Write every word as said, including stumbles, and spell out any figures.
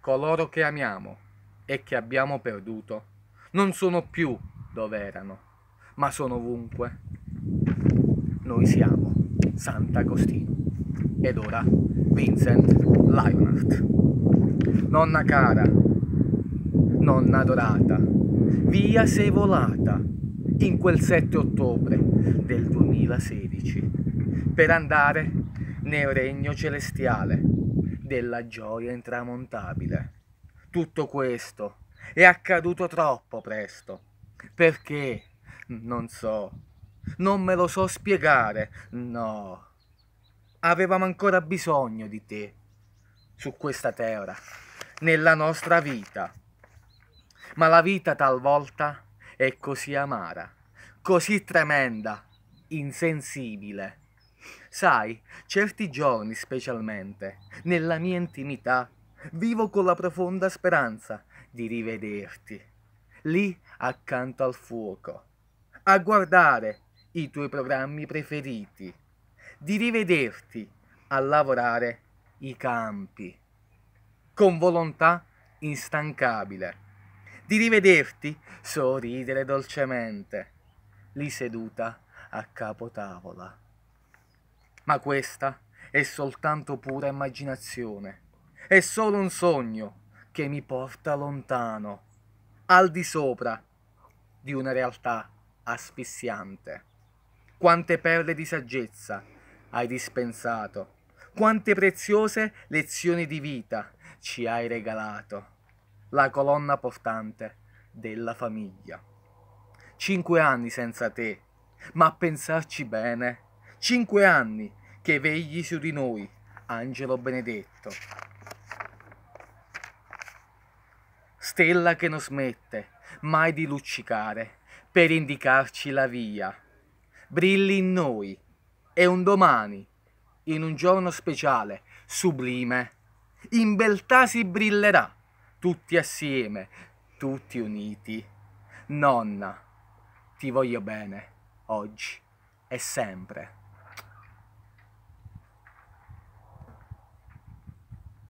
coloro che amiamo e che abbiamo perduto non sono più dove erano, ma sono ovunque. Noi siamo Sant'Agostino. Ed ora Vincent Lionheart. Nonna cara, nonna adorata, via sei volata in quel sette ottobre del duemilasedici per andare nel regno celestiale della gioia intramontabile. Tutto questo è accaduto troppo presto. Perché? Non so. Non me lo so spiegare. No. Avevamo ancora bisogno di te su questa terra, nella nostra vita. Ma la vita talvolta è così amara, così tremenda, insensibile. Sai, certi giorni specialmente, nella mia intimità, vivo con la profonda speranza di rivederti, lì accanto al fuoco, a guardare i tuoi programmi preferiti, di rivederti a lavorare i campi, con volontà instancabile, di rivederti sorridere dolcemente, lì seduta a capo tavola. Ma questa è soltanto pura immaginazione, è solo un sogno che mi porta lontano, al di sopra di una realtà asfissiante. Quante perle di saggezza hai dispensato, quante preziose lezioni di vita ci hai regalato, la colonna portante della famiglia. Cinque anni senza te, ma a pensarci bene, cinque anni che vegli su di noi, angelo benedetto. Stella che non smette mai di luccicare per indicarci la via. Brilli in noi e un domani, in un giorno speciale, sublime, in beltà si brillerà, tutti assieme, tutti uniti. Nonna, ti voglio bene, oggi e sempre.